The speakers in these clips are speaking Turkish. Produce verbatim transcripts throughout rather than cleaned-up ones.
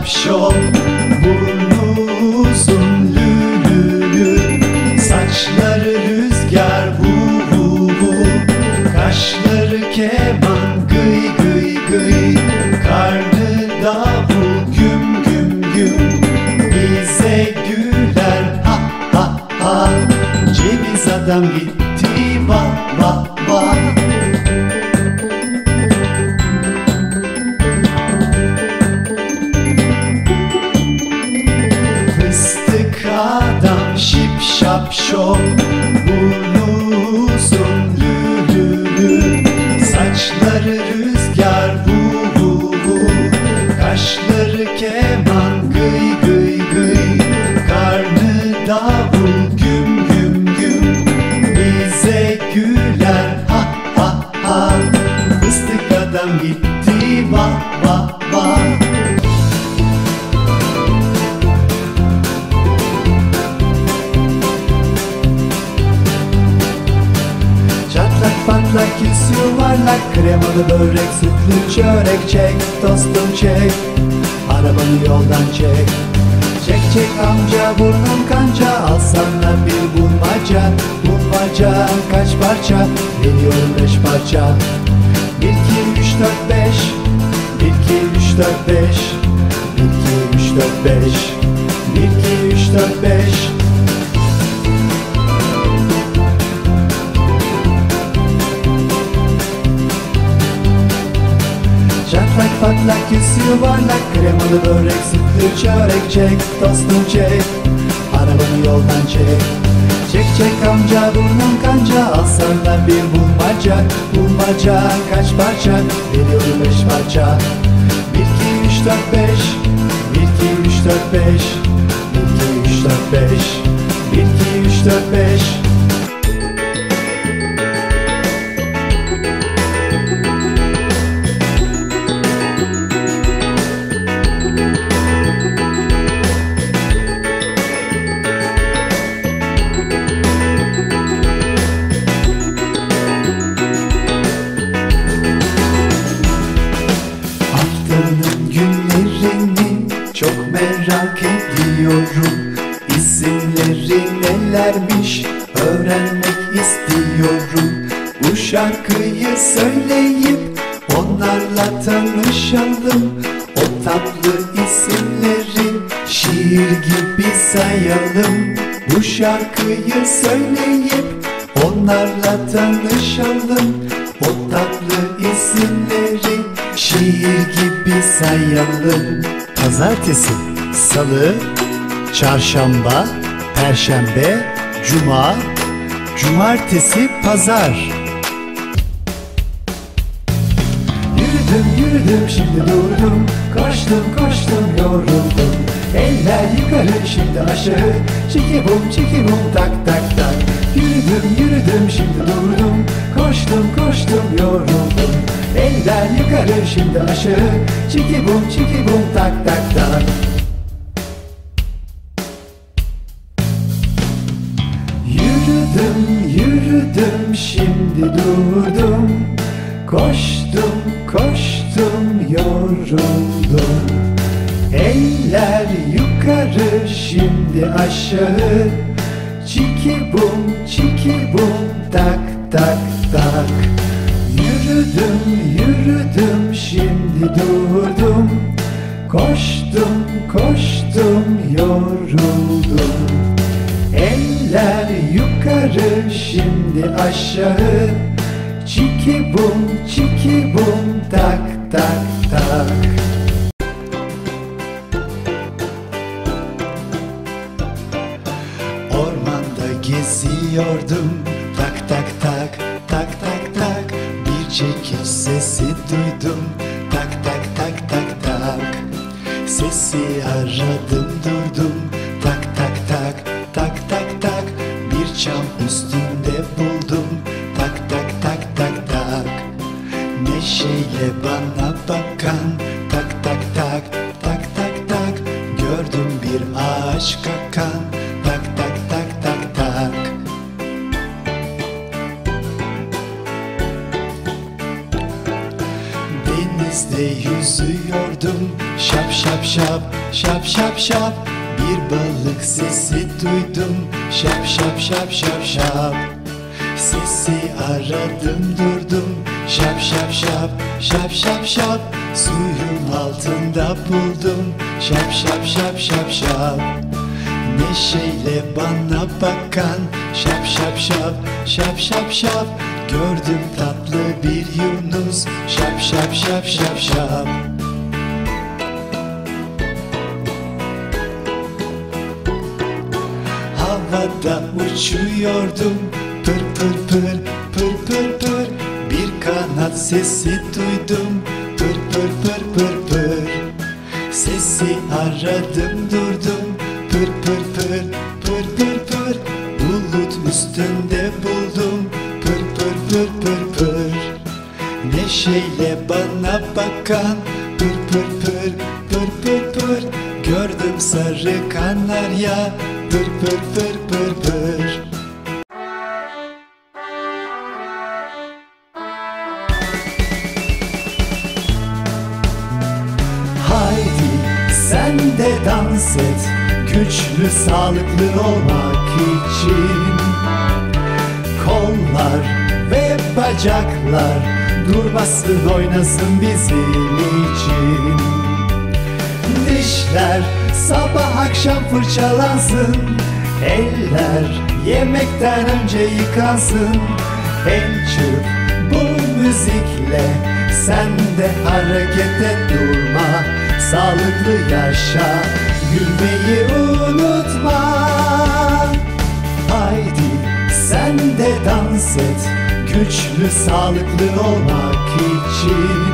şapşol, burnu uzun lülülü, saçları rüzgar vu vu vu, kaşları keman gıy gıy gıy, karnı davul güm güm güm, bize güler ha ha ha, ceviz adam gitti va va va. Adam şip şap şop, burnu uzun lülülü, saçları rüzgar vu vu vu, kaşları keman gıy gıy gıy, karnı davul güm güm güm, bize güler ha ha ha, fıstık adam gitti va va va. Patlak yüz yuvarlak, kremalı börek, sütlü çörek, çek dostum çek, arabanı yoldan çek. Çek çek amca, burnun kanca, al sana bir bulmaca. Bulmaca kaç parça, veriyorum beş parça. Bir iki üç dört beş, bir iki üç dört beş, bir iki üç dört beş, bir iki üç dört beş. Çatlak patlak yüz yuvarlak, kremalı börek, sütlü çörek, çek dostum çek, arabanı yoldan çek. Çek çek amca, burnun kanca, al sana bir bulmaca. Bulmaca kaç parça, veriyorum beş parça. Bir iki üç dört beş, bir iki üç dört beş, bir iki üç dört beş, bir iki üç dört beş. Günlerini çok merak ediyorum, İsimleri nelermiş öğrenmek istiyorum. Bu şarkıyı söyleyip onlarla tanışalım. O tatlı isimleri şiir gibi sayalım. Bu şarkıyı söyleyip onlarla tanışalım. O tatlı isimleri şiir gibi sayalım. Pazartesi, salı, çarşamba, perşembe, cuma, cumartesi, pazar. Yürüdüm yürüdüm şimdi durdum, koştum koştum yoruldum. Eller yukarı şimdi aşağı, çiki bum çiki bum tak tak tak. Yürüdüm yürüdüm şimdi durdum, koştum koştum yoruldum. Eller yukarı şimdi aşağı, çiki bum çiki bum tak tak tak. Yürüdüm yürüdüm şimdi durdum, koştum koştum yoruldum. Eller yukarı şimdi aşağı, çiki bum çiki bum tak tak tak. Yürüdüm yürüdüm şimdi durdum, koştum koştum yoruldum. Eller yukarı şimdi aşağı, çiki bum çiki bum tak tak tak. Ormanda geziyordum, tak tak tak tak tak tak. Bir çekiç sesi duydum, tak tak tak tak tak. Sesi aradım durdum, tak tak tak tak tak tak. Bir çam üstünde buldum, tak tak tak tak tak. Neşeyle bana bakan, tak tak tak tak tak tak. Gördüm bir ağaç kakan, tak tak tak tak tak. denizde yüzüyordum. Şap şap şap, şap şap şap, bir balık sesi duydum. Şap şap şap şap şap, sesi aradım durdum. Şap şap şap, şap şap şap, suyun altında buldum. Şap şap şap şap şap, neşeyle bana bakan. Şap şap şap, şap şap şap, gördüm tatlı bir yunus. Şap şap şap şap şap. Havada uçuyordum, pır pır pır, pır pır pır, bir kanat sesi duydum. Pır pır pır pır pır, sesi aradım durdum. Pır pır pır, pır pır pır, bulut üstünde buldum. Pır pır pır pır pır, neşeyle bana bakan. Pır pır pır, pır pır pır, gördüm sarı kanarya. Pır pır pır pır pır. Haydi sen de dans et, güçlü sağlıklı olmak için. Kollar ve bacaklar durmasın, oynasın bizim için. Dişler sabah akşam fırçalansın, eller yemekten önce yıkansın. En çok bu müzikle sen de hareket et, durma, sağlıklı yaşa, gülmeyi unutma. Haydi sen de dans et, güçlü sağlıklı olmak için.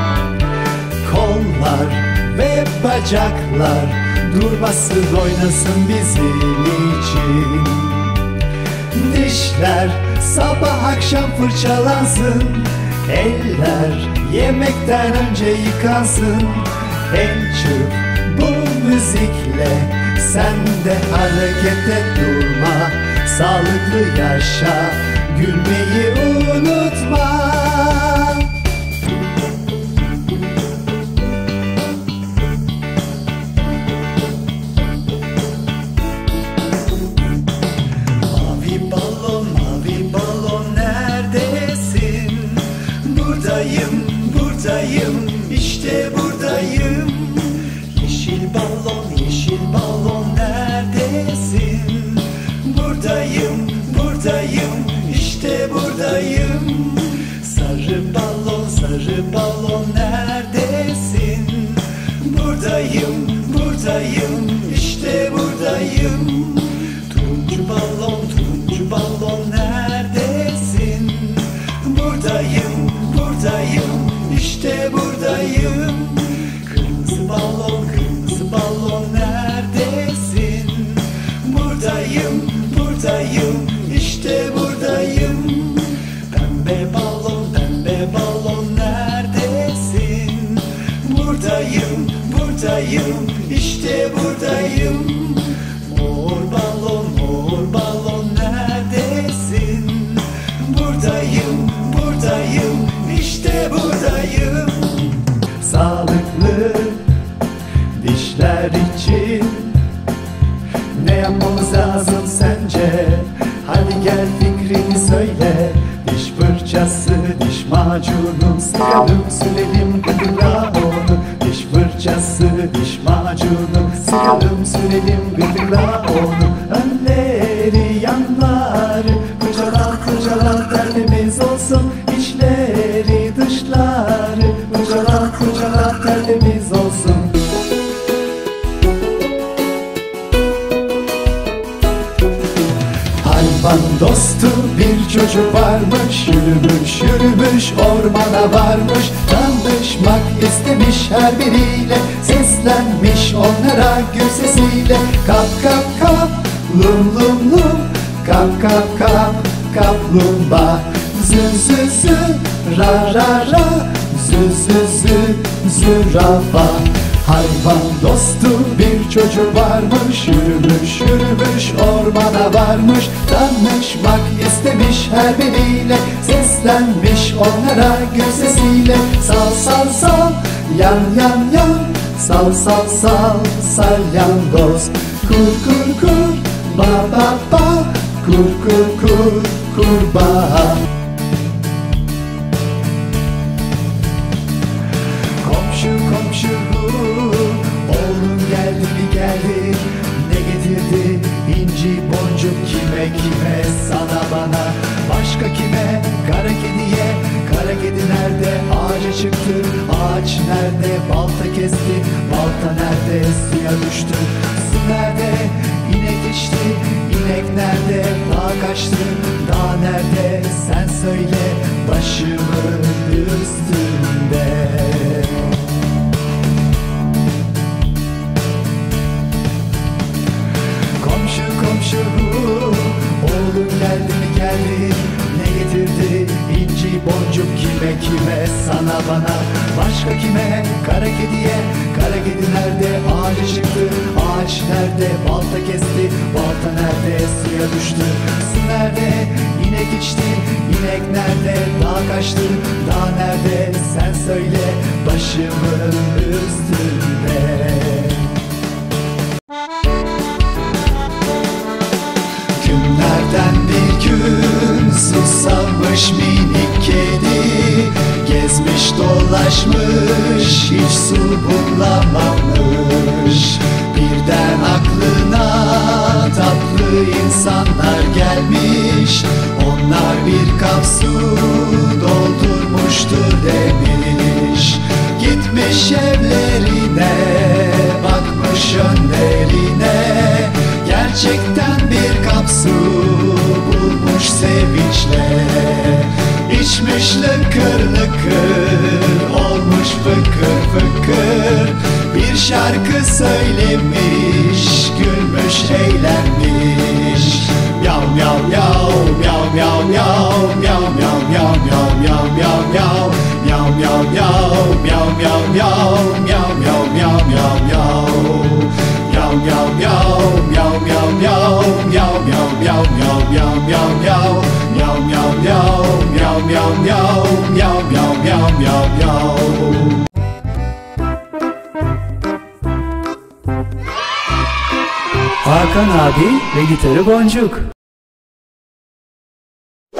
Kollar ve bacaklar durmasın, oynasın bizim için. Dişler sabah akşam fırçalansın, eller yemekten önce yıkansın. En çok bu müzikle sen de hareket et, durma, sağlıklı yaşa, gülmeyi unutma. Mavi balon, mavi balon neredesin? Buradayım, buradayım, işte buradayım. Yeşil balon, yeşil balon neredesin? Buradayım, buradayım, işte buradayım. Sarı balon, sarı balon neredesin? Buradayım, buradayım, işte buradayım. Turuncu balon, turuncu balon neredesin? Buradayım, buradayım, işte buradayım. Kırmızı balon, kırmızı balon neredesin? Buradayım, buradayım, işte buradayım. Pembe balon, pembe balon neredesin? Buradayım, buradayım, işte buradayım. Mor balon, mor balon neredesin? Buradayım, buradayım, işte buradayım. Sağlıklı dişler için ne yapmamız lazım sence? Hadi gel fikrini söyle. Diş fırçası, diş macunu, sıkalım sürelim gıdıkla onu. Diş fırçası, diş macunu, sıkalım sürelim gıdıkla onu. Önleri, yanları fırçala fırçala, tertemiz olsun. İçleri, dışları fırçala fırçala, tertemiz olsun. Hayvan dostu bir çocuk varmış, yürümüş yürümüş ormana varmış. Tanışmak istemiş her biriyle, seslenmiş onlara gül sesiyle. Kap kap kap, lum lum lum, kap kap kap, kaplumbağa. Zü zü zü, ra ra ra, zü zü zü, zürafa. Hayvan dostu bir çocuk varmış, yürümüş yürümüş ormana varmış. Tanışmak istemiş her biriyle, seslenmiş onlara gül sesiyle. Sal sal sal, yan yan yan, sal sal sal, salyangoz. Kur kur kur, ba ba ba, kur kur kur, kurbağa. Komşu komşu hu, oğlum geldi mi geldi, ne getirdi inci boncuk, kime kime, sana bana, başka kime? Kara kediye. Kara kedi nerede? Ağaca çıktı. Ağaç nerede? Balta kesti. Balta nerede? Suya düştü. Su nerede? İnek içti. İnek nerede? Dağ kaçtı. Dağ nerede? Sen söyle, başımın üstünde. Komşu komşu hu, oğlum geldi mi geldi, ne getirdi inci boncuk, kime kime, sana bana, başka kime? Kara kediye. Kara kedi nerede? Ağaca çıktı. Ağaç nerede? Balta kesti. Balta nerede? Suya düştü. Su nerede? İnek içti. İnek nerede? Dağ kaçtı. Dağ nerede? Sen söyle, başımın üstünde. Günlerden bir gün susamış minik kedi, gezmiş dolaşmış, hiç su bulamamış. Birden aklına tatlı insanlar gelmiş, onlar bir kap su doldurmuştur demiş. Gitmiş evlerine, bakmış önlerine, gerçekten bir kap su bulmuş sevinçle. İçmiş lıkır lıkır, olmuş fıkır fıkır, bir şarkı söylemiş, gülmüş eğlenmiş. Yav yav yav, yav yav yav, yav yav yav, yav yav yav yav, yav yav yav, yav yav yav, yav yav yav yav yav. Yav yav yav, yav yav yav, yav yav yav, yav yav yav yav, yav yav yav, yav yav yav, yav yav yav yav yav. Hakan abi ve gitarı Boncuk.